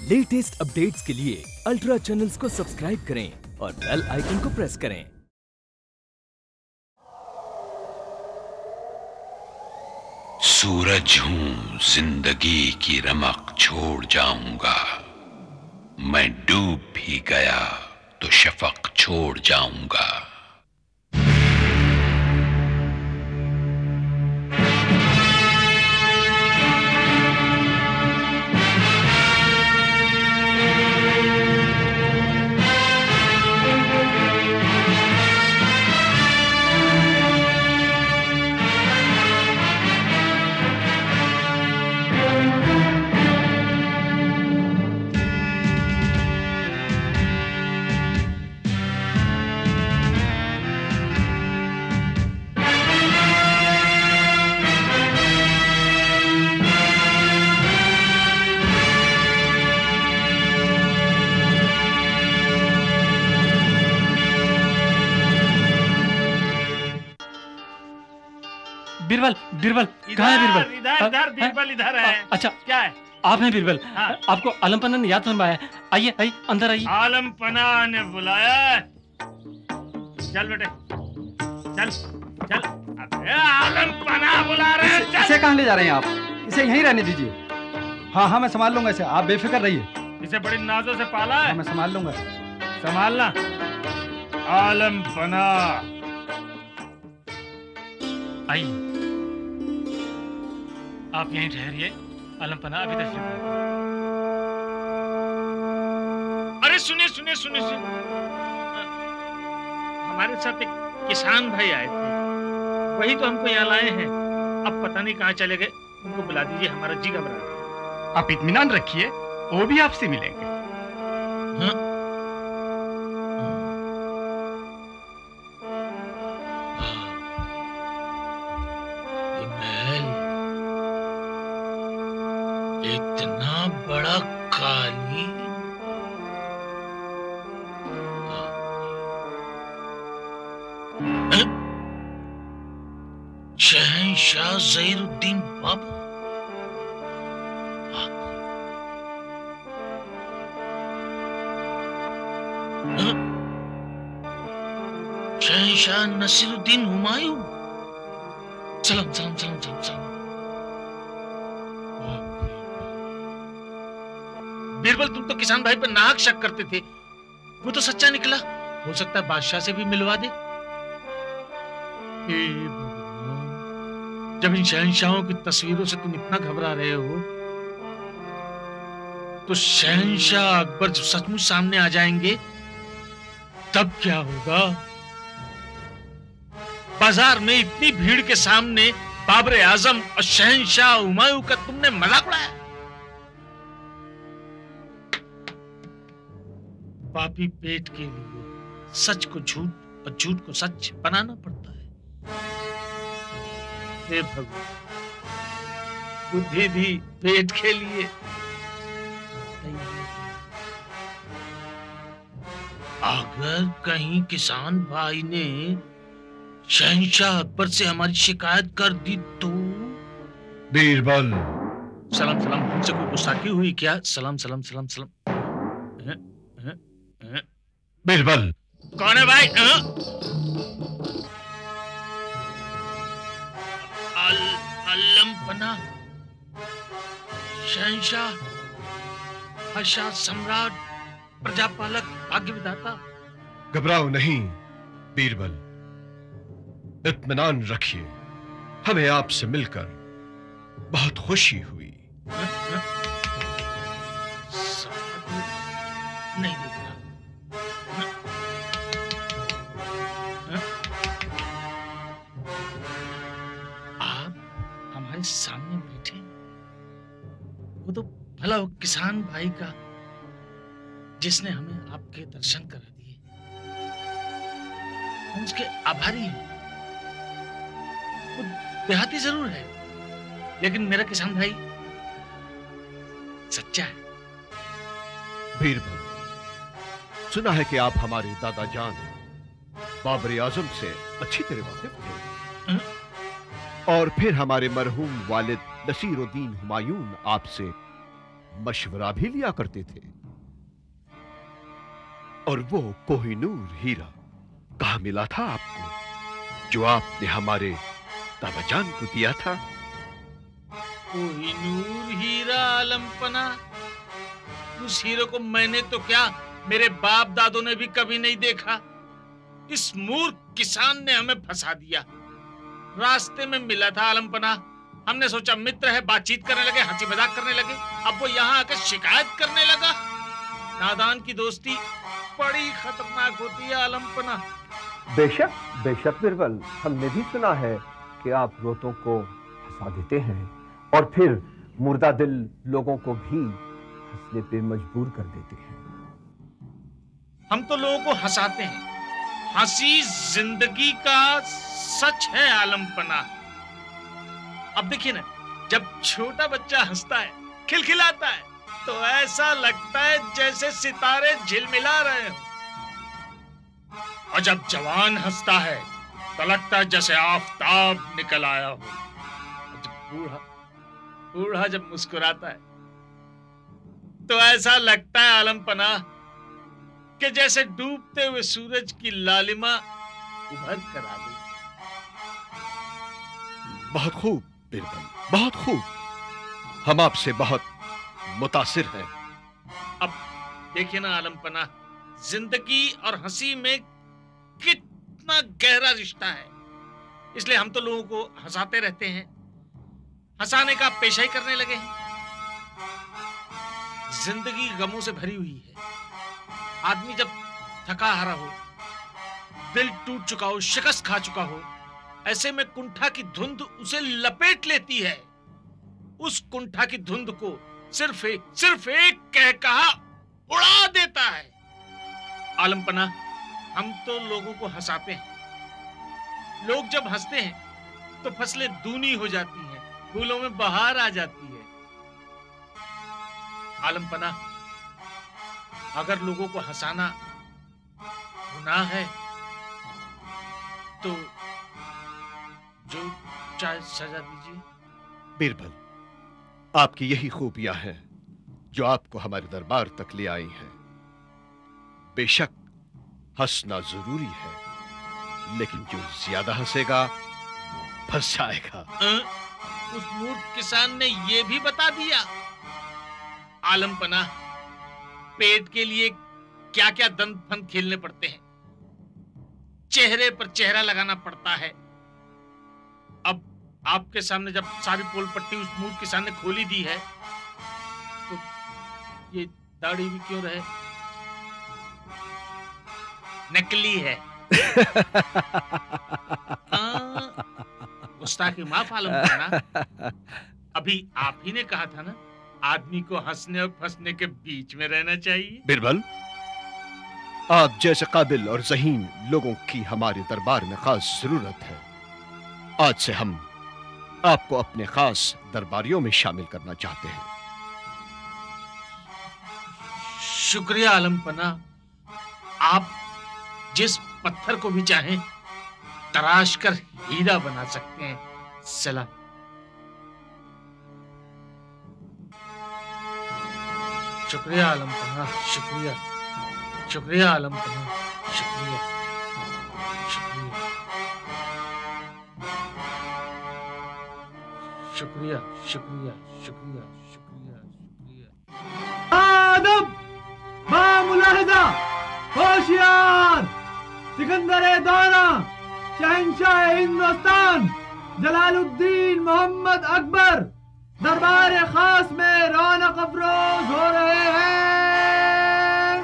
Latest updates के लिए ultra channels को सब्सक्राइब करें और बेल आइकन को प्रेस करें। सूरज हूं, जिंदगी की रमक छोड़ जाऊंगा। मैं डूब भी गया तो शफक छोड़ जाऊंगा। बीरबल, बीरबल कहाँ है बीरबल? इधर बीरबल इधर है। अच्छा क्या है? आप हैं बीरबल? हाँ। आपको आलमपना ने याद फरमाया। आइए आइए अंदर आइए। आलमपना ने बुलाया। चल बेटे चल चल। अबे आलमपना बुला रहे हैं। इसे कहाँ ले जा रहे हैं आप? इसे यहीं रहने दीजिए। हाँ हाँ मैं संभाल लूंगा इसे, आप बेफिक्र रहिए। इसे बड़ी नाजों से पाला है। हाँ, मैं संभाल लूंगा। संभालना। आलमपना आइए, आप यहीं ठहरिए। आलमपना अभी तशरीफ लाए। अरे सुनिए सुनिए सुनिए सुनिए, हमारे साथ एक किसान भाई आए थे, वही तो हमको यहाँ लाए हैं। अब पता नहीं कहाँ चले गए, उनको बुला दीजिए, हमारा जी घबरा रहा है। आप इत्मीनान रखिए, वो भी आपसे मिलेंगे। हाँ? इतना बड़ा काली, शहंशाह ज़हीरुद्दीन बाबा, शहंशाह नसीरुद्दीन हुमायूं। सलाम सलाम सलाम सलाम सलाम। बीरबल तुम तो किसान भाई पर नाहक शक करते थे, वो तो सच्चा निकला। हो सकता है बादशाह से भी मिलवा दे। जब इन शहंशाहों की तस्वीरों से तुम इतना घबरा रहे हो, तो शहंशाह अकबर जब सचमुच सामने आ जाएंगे तब क्या होगा? बाजार में इतनी भीड़ के सामने बाबर आजम और शहंशाह हुमायूं का तुमने मजाक उड़ाया। पापी पेट के लिए सच को झूठ और झूठ को सच बनाना पड़ता है। हे भगवान, बुद्धि भी पेट के लिए। अगर कहीं किसान भाई ने शहंशाह अकबर से हमारी शिकायत कर दी तो? बीरबल, सलाम सलाम। तुमसे कोई गुस्ताखी हुई क्या? सलाम सलाम सलाम सलाम। बीरबल कौन है भाई? आलमपना, शहंशाह, बादशाह, सम्राट, प्रजापालक, भाग्य विधाता। घबराओ नहीं बीरबल, इत्मीनान रखिए। हमें आपसे मिलकर बहुत खुशी हुई। नहीं देख रहा। आप हमारे सामने बैठे, वो तो भला वो किसान भाई का जिसने हमें आपके दर्शन करा दिए, हम उसके आभारी हैं। वो देहाती जरूर है, लेकिन मेरा किसान भाई सच्चा है। बीरबल, सुना है कि आप हमारे दादा जान बाबर आजम से अच्छी तरह वाकिफ थे, और फिर हमारे मरहूम वालिद नसीरुद्दीन हुमायूं आपसे मशवरा भी लिया करते थे। और वो कोहिनूर हीरा कहाँ मिला था आपको, जो आपने हमारे दादा जान को दिया था? कोहिनूर हीरा आलमपना, उस हीरे को मैंने तो क्या, मेरे बाप दादों ने भी कभी नहीं देखा। इस मूर्ख किसान ने हमें फंसा दिया। रास्ते में मिला था आलमपना, हमने सोचा मित्र है, बातचीत करने लगे, हंसी मजाक करने लगे। अब वो यहाँ आकर शिकायत करने लगा। नादान की दोस्ती बड़ी खतरनाक होती है आलमपना। बेशक बेशक बिरबल, हमने भी सुना है कि आप रोतों को हंसा देते हैं और फिर मुर्दा दिल लोगों को भी हंसने पे मजबूर कर देते हैं। हम तो लोगों को हंसाते हैं, हंसी जिंदगी का सच है आलमपना। अब देखिए ना, जब छोटा बच्चा हंसता है, खिलखिलाता है, तो ऐसा लगता है जैसे सितारे झिलमिला रहे हो। और जब जवान हंसता है तो लगता है जैसे आफताब निकल आया हो। और जब बूढ़ा जब मुस्कुराता है तो ऐसा लगता है आलमपना कि जैसे डूबते हुए सूरज की लालिमा उभर कर आ गई। बहुत खूब बिरबल, बहुत खूब। हम आपसे बहुत मुतासिर हैं। अब देखिए ना आलमपना, जिंदगी और हंसी में कितना गहरा रिश्ता है। इसलिए हम तो लोगों को हंसाते रहते हैं, हंसाने का पेशा ही करने लगे हैं। जिंदगी गमों से भरी हुई है। आदमी जब थका हारा हो, दिल टूट चुका हो, शिकस्त खा चुका हो, ऐसे में कुंठा की धुंध उसे लपेट लेती है। उस कुंठा की धुंध को सिर्फ एक कहकहा उड़ा देता है। आलमपना, हम तो लोगों को हंसाते हैं। लोग जब हंसते हैं तो फसलें दूनी हो जाती हैं, फूलों में बहार आ जाती है। आलमपना, अगर लोगों को हंसाना गुनाह है तो जो चाहे सजा दीजिए। बिरबल, आपकी यही खूबियां हैं जो आपको हमारे दरबार तक ले आई हैं। बेशक हंसना जरूरी है, लेकिन जो ज्यादा हंसेगा फंस जाएगा। उस मूर्ख किसान ने यह भी बता दिया। आलमपना, पेट के लिए क्या क्या दंत फंद खेलने पड़ते हैं, चेहरे पर चेहरा लगाना पड़ता है। अब आपके सामने जब सारी पोल पट्टी उस मूर्ख किसान ने खोली दी है, तो ये दाढ़ी भी क्यों रहे? नकली है। गुस्ताखी माफ आलमपना। अभी आप ही ने कहा था ना, आदमी को हंसने और फंसने के बीच में रहना चाहिए। बिरबल, आप जैसे काबिल और ज़हीन लोगों की हमारे दरबार में खास जरूरत है। आज से हम आपको अपने खास दरबारियों में शामिल करना चाहते हैं। शुक्रिया आलमपना। आप जिस पत्थर को भी चाहें तराश कर हीरा बना सकते हैं। सलाम। शुक्रिया आलमपना, शुक्रिया, शुक्रिया आलमपना, शुक्रिया, शुक्रिया, शुक्रिया, शुक्रिया, शुक्रिया, शुक्रिया, शुक्रिया। आदब, बामुलाहिजा, होशियार, सिकंदर दौरा, शहंशाह हिंदुस्तान, जलालुद्दीन मोहम्मद अकबर दरबार खास में रौनक अफरोज हो रहे हैं।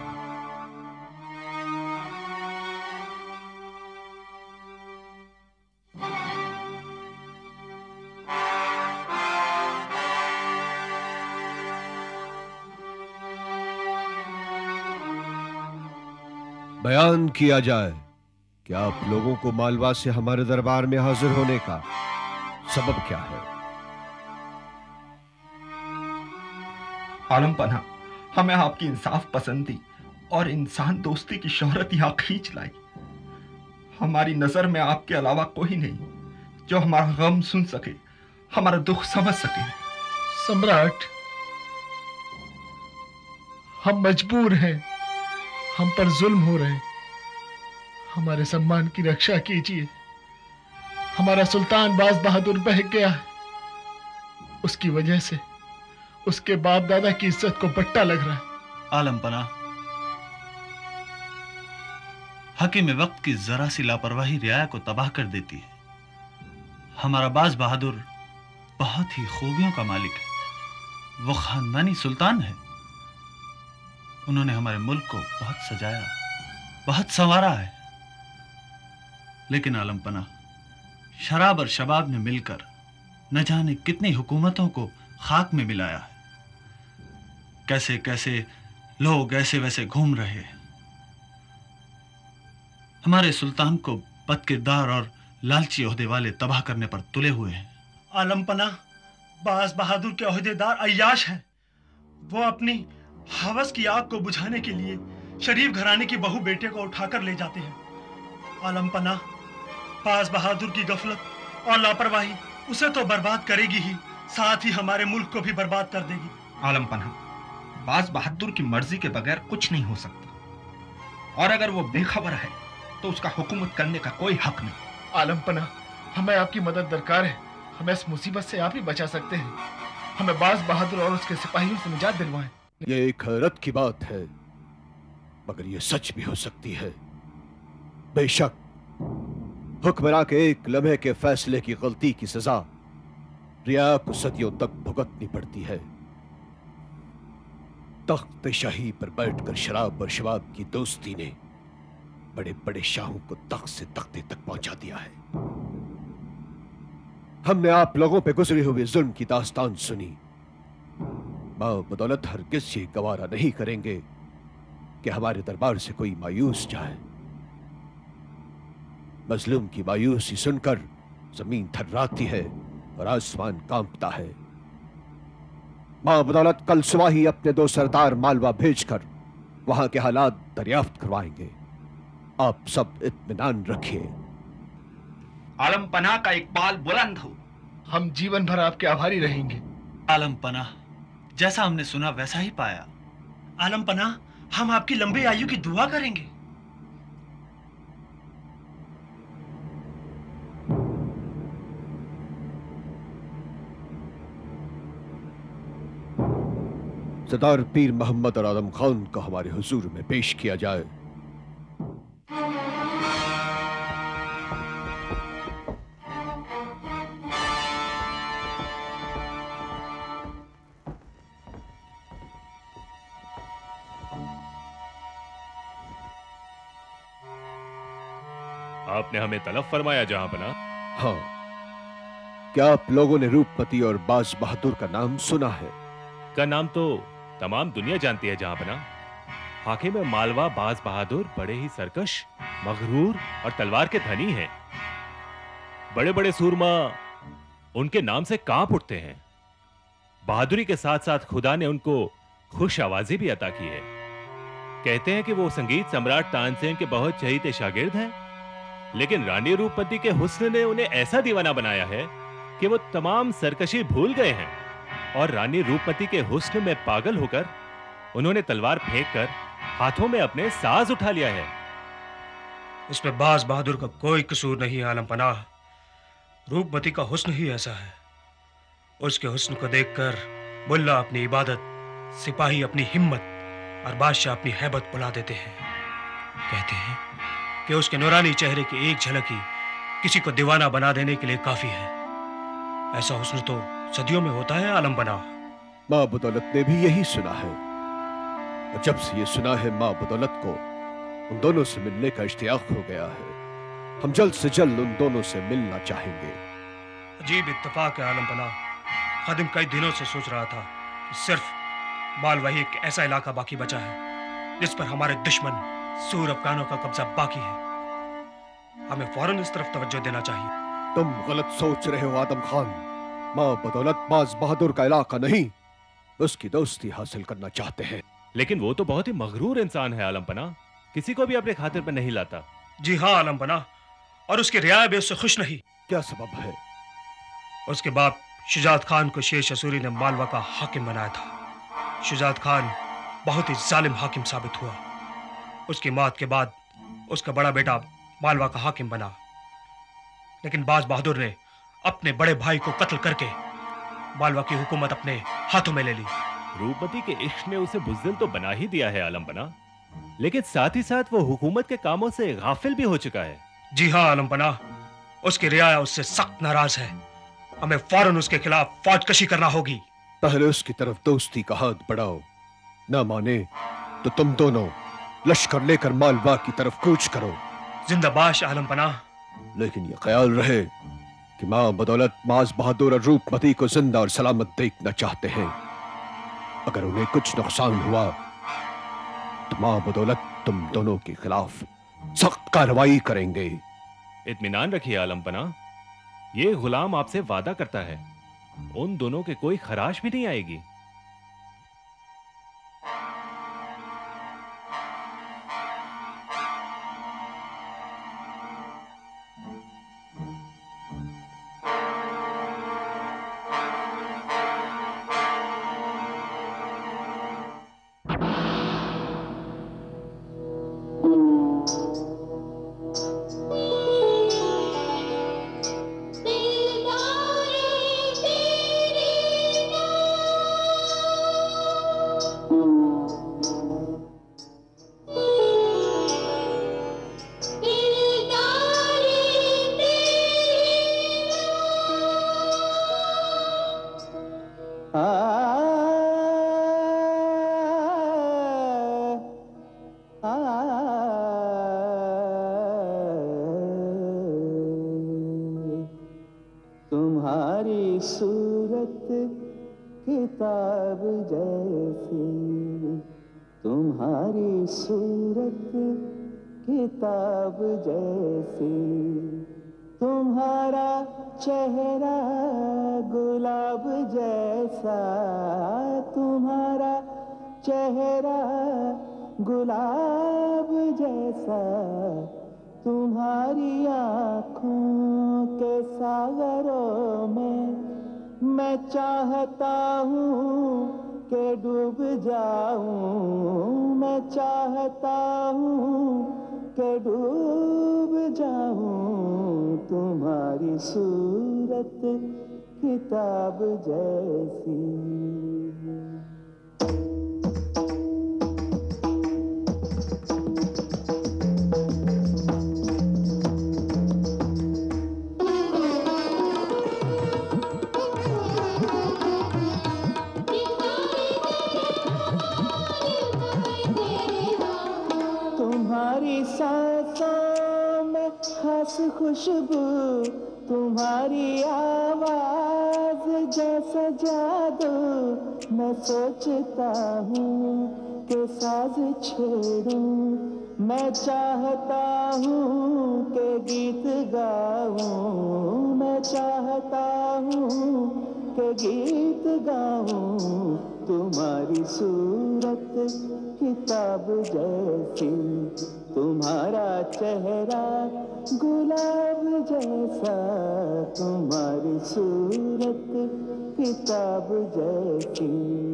बयान किया जाए कि आप लोगों को मालवा से हमारे दरबार में हाजिर होने का सबब क्या है? आलमपना, हमें आपकी इंसाफ पसंदी और इंसान दोस्ती की शोहरत यहाँ खींच लाई। हमारी नजर में आपके अलावा कोई नहीं जो हमारा गम सुन सके, हमारा दुख समझ सके। सम्राट, हम मजबूर हैं, हम पर जुल्म हो रहे हैं। हमारे सम्मान की रक्षा कीजिए। हमारा सुल्तान बाज बहादुर बहक गया है। उसकी वजह से उसके बाप दादा की इज्जत को पट्टा लग रहा है। आलम पना, हकीम वक्त की जरा सी लापरवाही रियाया को तबाह कर देती है। हमारा बाज बहादुर बहुत ही खूबियों का मालिक है। वो खानदानी सुल्तान है। उन्होंने हमारे मुल्क को बहुत सजाया, बहुत संवारा है। लेकिन आलम पना, शराब और शबाब ने मिलकर न जाने कितनी हुकूमतों को खाक में मिलाया है। कैसे कैसे लोग ऐसे वैसे घूम रहे हैं। हमारे सुल्तान को बदकिरदार और लालची ओहदे वाले तबाह करने पर तुले हुए हैं। आलम पना, बाज बहादुर के ओहदेदार अय्याश हैं। वो अपनी हवस की आग को बुझाने के लिए शरीफ घराने की बहू बेटे को उठाकर ले जाते हैं। आलम पना, बाज बहादुर की गफलत और लापरवाही उसे तो बर्बाद करेगी ही, साथ ही हमारे मुल्क को भी बर्बाद कर देगी। आलम पना, बाज बहादुर की मर्जी के बगैर कुछ नहीं हो सकता, और अगर वो बेखबर है तो उसका हुकूमत करने का कोई हक नहीं। आलम पना, हमें आपकी मदद दरकार है। हमें इस मुसीबत से आप ही बचा सकते हैं। हमें बाज बहादुर और उसके सिपाहियों से निजात दिलवाएं। ये एक हैरत की बात है, मगर ये सच भी हो सकती है। बेशक हुक्मरां के एक लम्हे के फैसले की गलती की सजा रियाया को सदियों तक भुगतनी पड़ती है। तख्त शाही पर बैठकर शराब और शबाब की दोस्ती ने बड़े बड़े शाहों को तख्त से तख्ते तक पहुंचा दिया है। हमने आप लोगों पे गुजरे हुए जुल्म की दास्तान सुनी। बदौलत हरगिज़ ये गवारा नहीं करेंगे कि हमारे दरबार से कोई मायूस जाए। मजलूम की मायूसी सुनकर जमीन थर्राती है और आसमान कांपता है। बदौलत कल सुबह ही अपने 2 सरदार मालवा भेजकर वहां के हालात दरियाफ्त करवाएंगे। आप सब इत्मीनान रखिए। आलम पना का इकबाल बुलंद हो। हम जीवन भर आपके आभारी रहेंगे। आलम पना, जैसा हमने सुना वैसा ही पाया। आलम पना, हम आपकी लंबी आयु की दुआ करेंगे। सरदार पीर मोहम्मद और आदम खान को हमारे हुजूर में पेश किया जाए। आपने हमें तलब फरमाया जहां पना। हाँ, क्या आप लोगों ने रूपमती और बाज बहादुर का नाम सुना है? का नाम तो तमाम दुनिया जानती है जहां पना। हाकिम मालवा बाज बहादुर बड़े ही सरकश, मगरूर और तलवार के धनी हैं। बड़े बड़े सूरमा उनके नाम से कांप उठते हैं। बहादुरी के साथ साथ खुदा ने उनको खुश आवाजी भी अता की है। कहते हैं कि वो संगीत सम्राट तानसेन के बहुत चहीते शागिर्द हैं। लेकिन रानी रूपमती के हुस्न ने उन्हें ऐसा दीवाना बनाया है कि वो तमाम सरकशी भूल गए हैं और रानी रूपमती के हुस्न में पागल होकर उन्होंने तलवार फेंककर हाथों में अपने साज उठा लिया है। इसमें बाज बहादुर का कोई कसूर नहीं है आलम पनाह। रूपमती का हुस्न ही ऐसा है। उसके हुस्न को देखकर मुल्ला अपनी इबादत, सिपाही अपनी हिम्मत और बादशाह अपनी हैबत बुला देते हैं। कहते हैं कि उसके नूरानी चेहरे की एक झलक ही किसी को दीवाना बना देने के लिए काफी है। ऐसा हुस्न तो सदियों में होता है आलम पनाह। मां बदौलत ने भी यही सुना है, और जब से ये सुना है मां बदौलत को उन दोनों से मिलने का इश्तियाक हो गया है। हम जल्द से जल्द उन दोनों से मिलना चाहेंगे। अजीब इत्तेफाक है आलम पनाह। खादिम कई दिनों से सोच रहा था कि सिर्फ मालवाही एक ऐसा इलाका बाकी बचा है जिस पर हमारे दुश्मन सूर अफगानों का कब्जा बाकी है। हमें फौरन इस तरफ तवज्जो देना चाहिए। तुम गलत सोच रहे हो आदम खान। मां बदौलत बाज बहादुर का इलाका नहीं, उसकी दोस्ती हासिल करना चाहते हैं। लेकिन वो तो बहुत ही मगरूर इंसान है आलम पना, किसी को भी अपने खातिर पर नहीं लाता। जी हाँ आलम पना, और उसकी रियाया भी उससे खुश नहीं। क्या सबब है? उसके बाप शुजात खान को शेर शसूरी ने मालवा का हाकिम बनाया था। शुजात खान बहुत ही जालिम हाकिम साबित हुआ। उसकी मौत के बाद उसका बड़ा बेटा मालवा का हाकिम बना, लेकिन बाज बहादुर ने अपने बड़े भाई को कत्ल करके मालवा की हुकूमत अपने हाथों में ले ली। रूपमती के इश्क ने उसे बुज़दिल तो बना ही दिया है आलम पना, लेकिन साथ ही साथ वो हुकूमत के कामों से गाफिल भी हो चुका है। जी हाँ आलम पना, उसकी रियाया उससे सख्त नाराज है। हमें फौरन उसके खिलाफ फौजकशी करना होगी। पहले उसकी तरफ दोस्ती का हाथ बढ़ाओ, ना माने तो तुम दोनों लश्कर लेकर मालवा की तरफ कूच करो। जिंदाबाद आलम पना। लेकिन ये ख्याल रहे कि मां बदौलत बाज बहादुर और रूपमती को जिंदा और सलामत देखना चाहते हैं। अगर उन्हें कुछ नुकसान हुआ तो मां बदौलत तुम दोनों के खिलाफ सख्त कार्रवाई करेंगे। इत्मीनान रखिए आलम पना, ये गुलाम आपसे वादा करता है उन दोनों के कोई खराश भी नहीं आएगी। खुशबू तुम्हारी आवाज जैसा जादू, मैं सोचता हूँ कि साज छेड़ूं, मैं चाहता हूँ कि गीत गाऊं, मैं चाहता हूँ कि गीत गाऊं। तुम्हारी सूरत किताब जैसी, तुम्हारा चेहरा गुलाब जैसा, तुम्हारी सूरत किताब जैसी।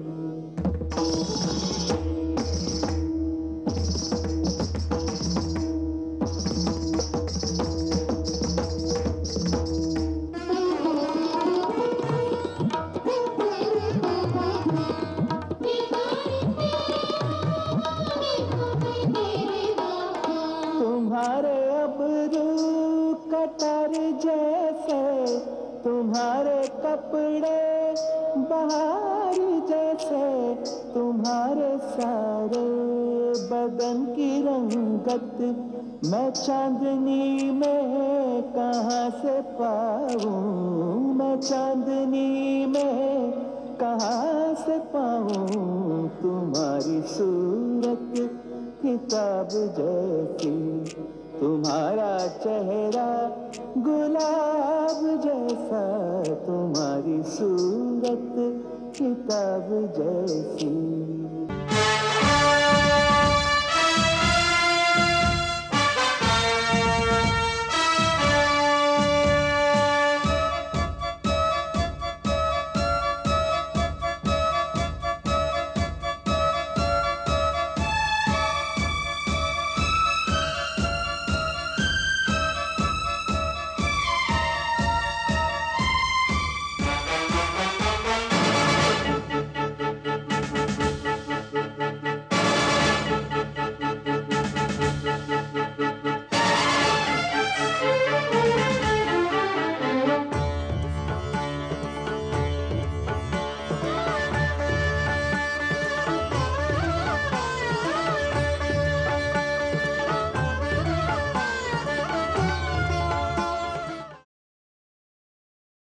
जैसे तुम्हारे कपड़े बहार जैसे, तुम्हारे सारे बदन की रंगत मैं चांदनी में कहाँ से पाऊँ, मैं चांदनी में कहाँ से पाऊँ। तुम्हारी सूरत किताब जैसी, तुम्हारा चेहरा गुलाब जैसा, तुम्हारी सूरत किताब जैसी।